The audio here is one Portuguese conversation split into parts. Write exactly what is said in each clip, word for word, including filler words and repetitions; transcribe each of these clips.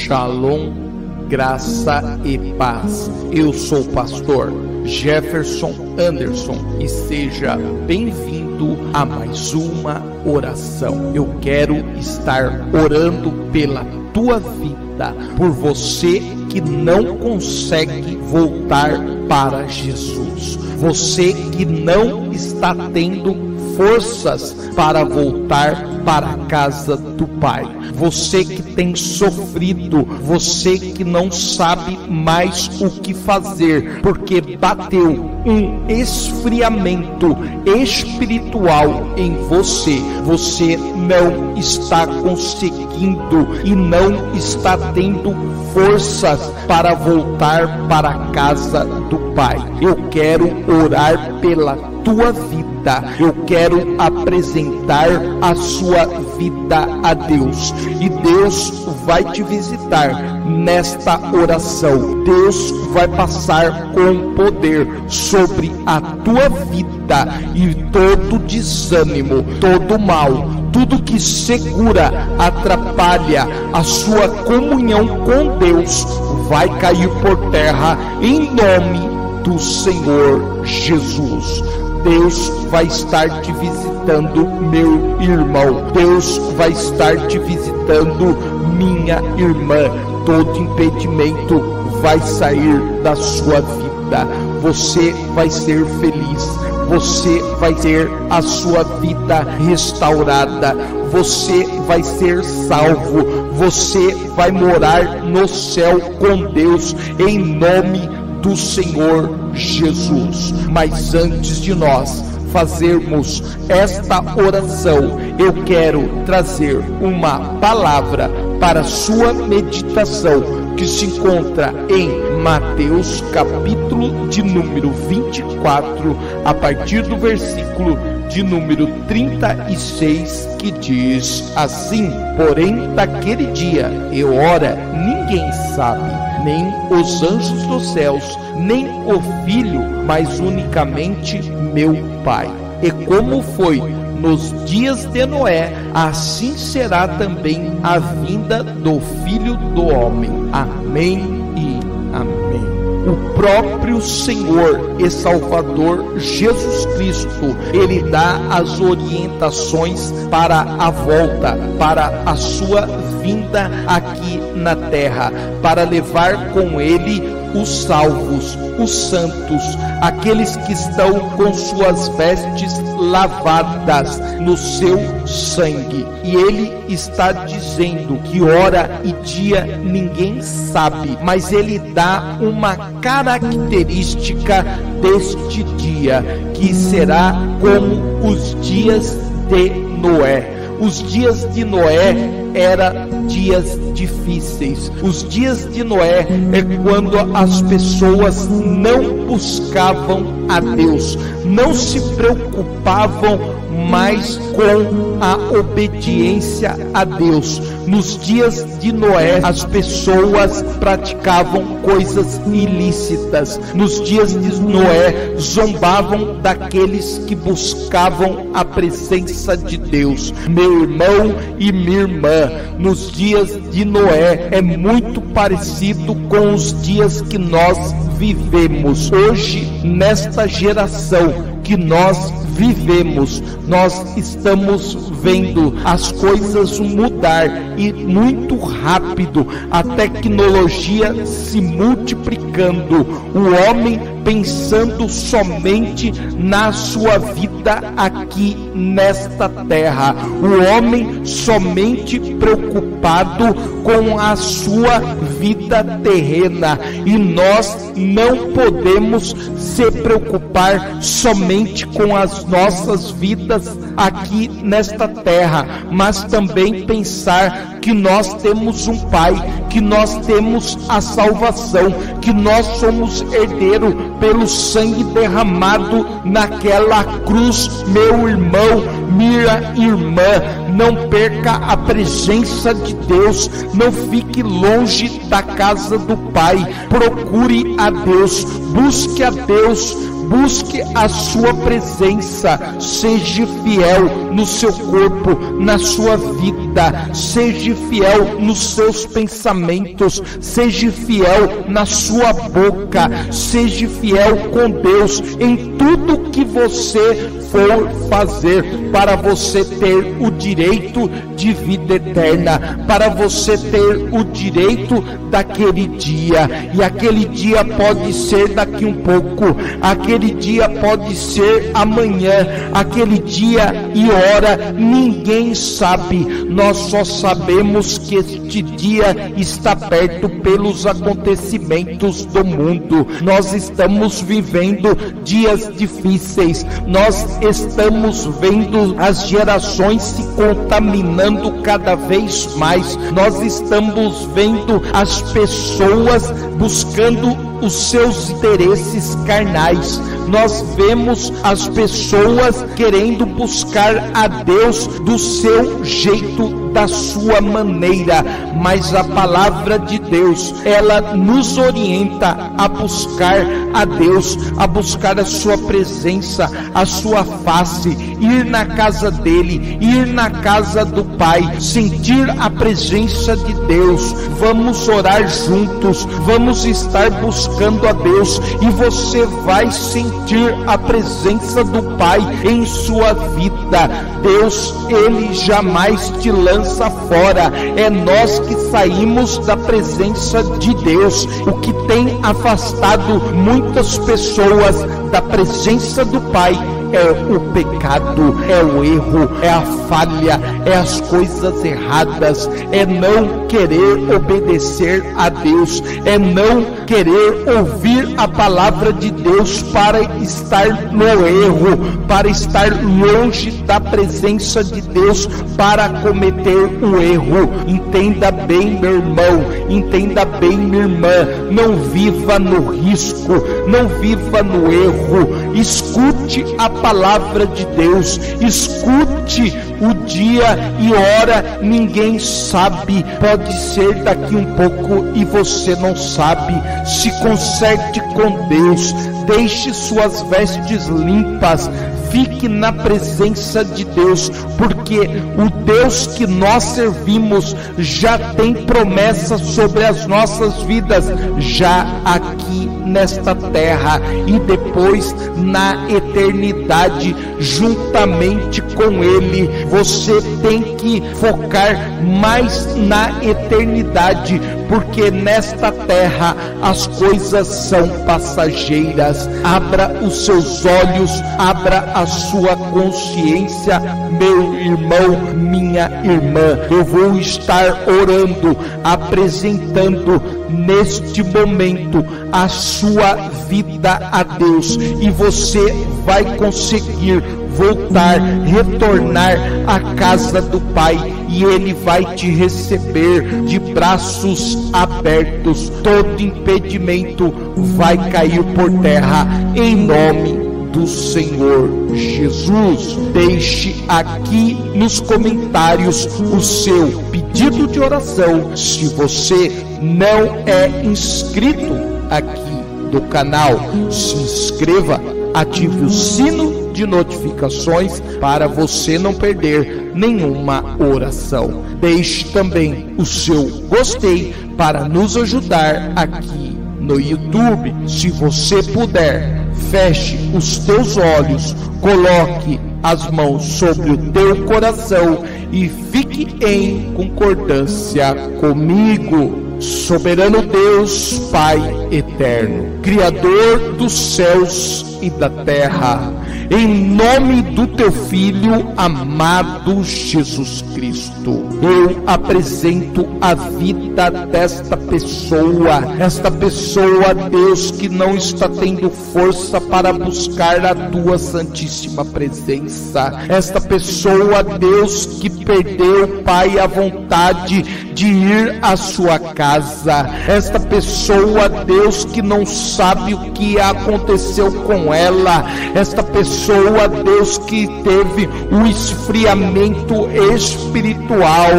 Shalom, graça e paz. Eu sou o pastor Jefferson Anderson e seja bem-vindo a mais uma oração. Eu quero estar orando pela tua vida, por você que não consegue voltar para Jesus, você que não está tendo forças para voltar para a casa do Pai, você que tem sofrido, você que não sabe mais o que fazer, porque bateu um esfriamento espiritual em você, você não está conseguindo e não está tendo forças para voltar para a casa do Pai. Eu quero orar pela tua vida, eu quero apresentar a sua vida a Deus, e Deus vai te visitar nesta oração. Deus vai passar com poder sobre a tua vida, e todo desânimo, todo mal, tudo que segura, atrapalha a sua comunhão com Deus, vai cair por terra em nome do Senhor Jesus. Deus vai estar te visitando, meu irmão. Deus vai estar te visitando, minha irmã. Todo impedimento vai sair da sua vida. Você vai ser feliz. Você vai ter a sua vida restaurada. Você vai ser salvo. Você vai morar no céu com Deus, em nome do Senhor Jesus. Mas antes de nós fazermos esta oração, eu quero trazer uma palavra para sua meditação, que se encontra em Mateus capítulo de número vinte e quatro, a partir do versículo de número trinta e seis, que diz assim: porém daquele dia e hora ninguém sabe, nem os anjos dos céus, nem o Filho, mas unicamente meu Pai. E como foi nos dias de Noé, assim será também a vinda do Filho do Homem. Amém e amém. O próprio Senhor e Salvador Jesus Cristo, Ele dá as orientações para a volta, para a sua vinda aqui na terra, para levar com Ele os salvos, os santos, aqueles que estão com suas vestes lavadas no seu sangue. E Ele está dizendo que hora e dia ninguém sabe, mas Ele dá uma característica deste dia, que será como os dias de Noé. Os dias de Noé eram dias difíceis. Os dias de Noé é quando as pessoas não buscavam a Deus, não se preocupavam mais com a obediência a Deus. Nos dias de Noé, as pessoas praticavam coisas ilícitas. Nos dias de Noé, zombavam daqueles que buscavam a presença de Deus. Meu irmão e minha irmã, nos dias de Noé é muito parecido com os dias que nós vivemos hoje, nesta geração que nós vivemos. Nós estamos vendo as coisas mudar, e muito rápido, a tecnologia se multiplicando, o homem pensando somente na sua vida aqui nesta terra, o homem somente preocupado com a sua vida terrena, e nós não podemos se preocupar somente com as nossas vidas aqui nesta terra, mas também pensar que nós temos um Pai, que nós temos a salvação, que nós somos herdeiros pelo sangue derramado naquela cruz. Meu irmão, minha irmã, não perca a presença de Deus, não fique longe da casa do Pai, procure a Deus, busque a Deus, busque a sua presença, seja fiel no seu corpo, na sua vida, seja seja fiel nos seus pensamentos, seja fiel na sua boca, seja fiel com Deus em tudo que você for fazer, para você ter o direito de vida eterna, para você ter o direito daquele dia. E aquele dia pode ser daqui um pouco, aquele dia pode ser amanhã, aquele dia e hora ninguém sabe. Nós só sabemos que este dia está perto pelos acontecimentos do mundo. Nós estamos vivendo dias difíceis, nós estamos vendo as gerações se contaminando cada vez mais, nós estamos vendo as pessoas buscando os seus interesses carnais, nós vemos as pessoas querendo buscar a Deus do seu jeito, da sua maneira, mas a palavra de Deus, ela nos orienta a buscar a Deus, a buscar a sua presença, a sua face, ir na casa dele, ir na casa do Pai, sentir a presença de Deus. Vamos orar juntos, vamos estar buscando a Deus, e você vai sentir a presença do Pai em sua vida. Deus, ele jamais te lança fora, é nós que saímos da presença de Deus. O que tem afastado muitas pessoas da presença do Pai é o pecado, é o erro, é a falha, é as coisas erradas, é não querer obedecer a Deus, é não querer ouvir a palavra de Deus para estar no erro, para estar longe da presença de Deus, para cometer o erro. Entenda bem, meu irmão, entenda bem, minha irmã, não viva no risco, não viva no erro. Escute a palavra de Deus, escute o dia e hora, ninguém sabe, pode ser daqui um pouco e você não sabe. Se conserte com Deus, deixe suas vestes limpas, fique na presença de Deus, porque o Deus que nós servimos já tem promessas sobre as nossas vidas, já aqui nesta terra e depois na eternidade juntamente com Ele. Você tem que focar mais na eternidade, porque nesta terra as coisas são passageiras. Abra os seus olhos, abra a sua consciência, meu irmão, minha irmã. Eu vou estar orando, apresentando neste momento a sua vida a Deus, e você vai conseguir voltar, retornar à casa do Pai, e Ele vai te receber de braços abertos. Todo impedimento vai cair por terra em nome do Senhor Jesus. Deixe aqui nos comentários o seu pedido de oração. Se você não é inscrito aqui do canal, se inscreva, ative o sino de notificações para você não perder nenhuma oração. Deixe também o seu gostei para nos ajudar aqui no YouTube. Se você puder, feche os teus olhos, coloque as mãos sobre o teu coração e fique em concordância comigo. Soberano Deus, Pai eterno, Criador dos céus e da terra, em nome do teu Filho amado Jesus Cristo, eu apresento a vida desta pessoa, esta pessoa, Deus, que não está tendo força para buscar a tua santíssima presença, esta pessoa, Deus, que perdeu, Pai, a vontade de ir à sua casa, esta pessoa, Deus, que não sabe o que aconteceu com ela, esta pessoa, Deus, que teve um esfriamento espiritual.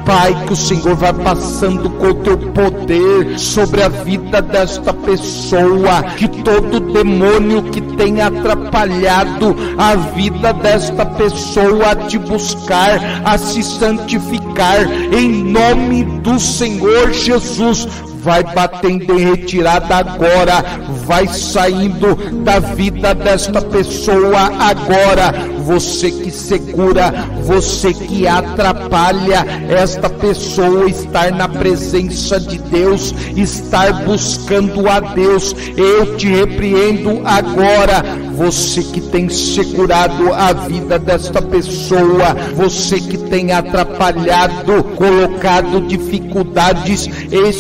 Pai, que o Senhor vai passando com o teu poder sobre a vida desta pessoa, que todo demônio que tem atrapalhado a vida desta pessoa a te buscar, a se santificar, em nome do Senhor Jesus, vai batendo em retirada agora, vai saindo da vida desta pessoa agora. Você que segura, você que atrapalha esta pessoa estar na presença de Deus, estar buscando a Deus, eu te repreendo agora. Você que tem segurado a vida desta pessoa, você que tem atrapalhado, colocado dificuldades,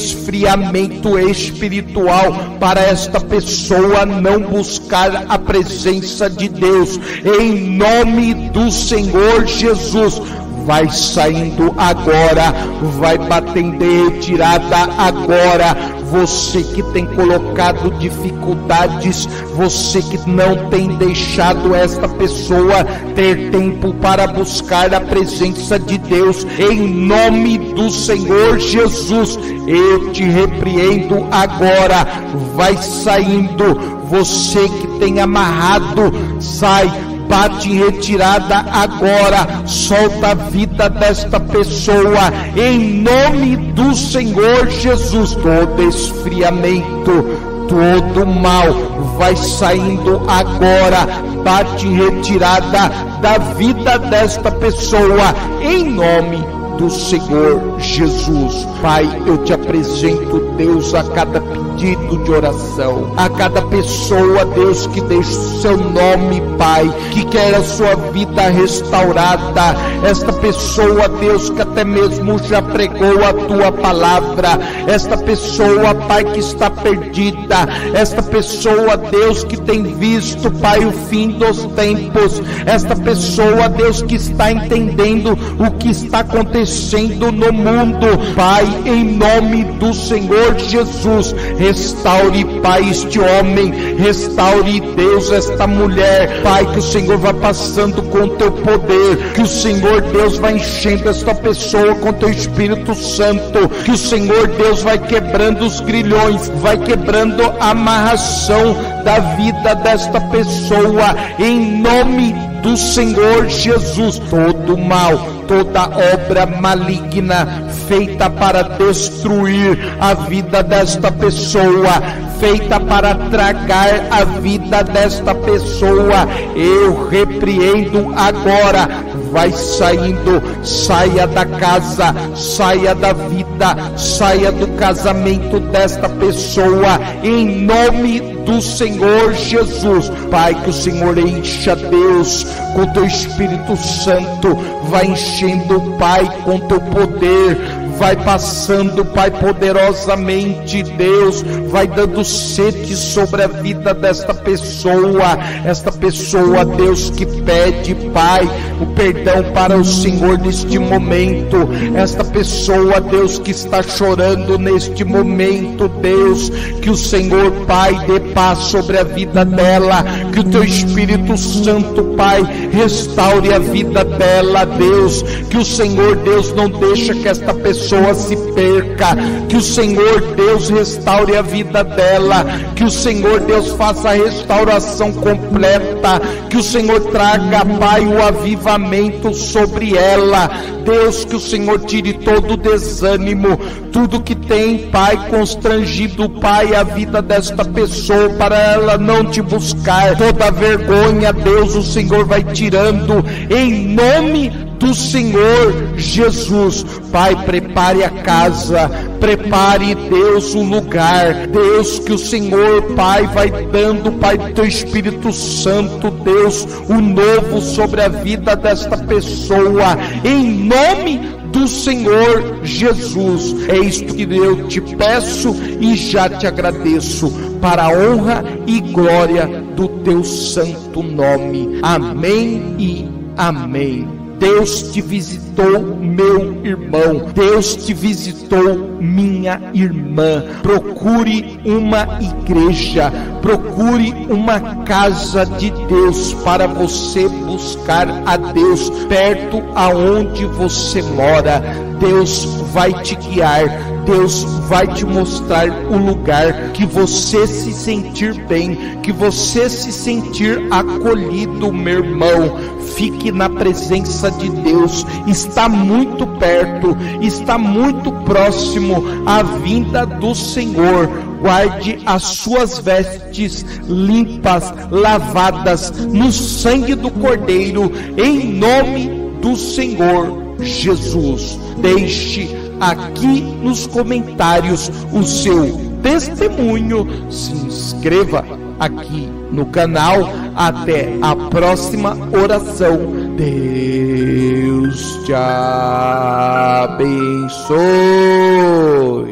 esfriamento espiritual para esta pessoa não buscar a presença de Deus, em nome do Senhor Jesus, vai saindo agora, vai batendo em retirada agora. Você que tem colocado dificuldades, você que não tem deixado esta pessoa ter tempo para buscar a presença de Deus, em nome do Senhor Jesus, eu te repreendo agora, vai saindo. Você que tem amarrado, sai, bate em retirada agora, solta a vida desta pessoa, em nome do Senhor Jesus. Todo esfriamento, todo mal vai saindo agora, bate em retirada da vida desta pessoa, em nome do Senhor Jesus. Pai, eu te apresento, Deus, a cada pedido de oração, a cada pessoa, Deus, que deixa o seu nome, Pai, que quer a sua vida restaurada, esta pessoa, Deus, que até mesmo já pregou a tua palavra, esta pessoa, Pai, que está perdida, esta pessoa, Deus, que tem visto, Pai, o fim dos tempos, esta pessoa, Deus, que está entendendo o que está acontecendo no mundo, Pai, em nome do Senhor Jesus, restaure, Pai, este homem, restaure, Deus, esta mulher, Pai, que o Senhor vai passando com o teu poder, que o Senhor, Deus, vai enchendo esta pessoa com teu Espírito Santo, que o Senhor, Deus, vai quebrando os grilhões, vai quebrando a amarração da vida desta pessoa, em nome do Senhor Jesus. Todo mal, toda obra maligna feita para destruir a vida desta pessoa, feita para tragar a vida desta pessoa, eu repreendo agora. Vai saindo, saia da casa, saia da vida, saia do casamento desta pessoa, em nome do Senhor Jesus. Pai, que o Senhor encha, Deus, com teu Espírito Santo, vai enchendo, Pai, com teu poder, vai passando, Pai, poderosamente, Deus, vai dando sede sobre a vida desta pessoa, esta pessoa, Deus, que pede, Pai, o perdão para o Senhor neste momento, esta pessoa, Deus, que está chorando neste momento, Deus, que o Senhor, Pai, dê paz sobre a vida dela, que o teu Espírito Santo, Pai, restaure a vida dela, Deus, que o Senhor, Deus, não deixa que esta pessoa se perca, que o Senhor, Deus, restaure a vida dela, que o Senhor, Deus, faça a restauração completa, que o Senhor traga, Pai, o avivamento sobre ela, Deus, que o Senhor tire todo o desânimo, tudo que tem, Pai, constrangido, Pai, a vida desta pessoa, para ela não te buscar, toda vergonha, Deus, o Senhor vai tirando, em nome do Senhor Jesus. Pai, prepare a casa, prepare, Deus, o lugar, Deus, que o Senhor, Pai, vai dando, Pai, do teu Espírito Santo, Deus, o novo sobre a vida desta pessoa, em nome do Senhor Jesus. É isto que eu te peço e já te agradeço, para a honra e glória do teu santo nome. Amém e amém. Deus te visitou, meu irmão. Deus te visitou, minha irmã. Procure uma igreja, procure uma casa de Deus para você buscar a Deus perto aonde você mora. Deus vai te guiar, Deus vai te mostrar o lugar que você se sentir bem, que você se sentir acolhido, meu irmão. Fique na presença de Deus, está muito perto, está muito próximo a vinda do Senhor. Guarde as suas vestes limpas, lavadas no sangue do Cordeiro, em nome do Senhor Jesus. Deixe aqui nos comentários o seu testemunho, se inscreva aqui no canal. Até a próxima oração. Deus te abençoe.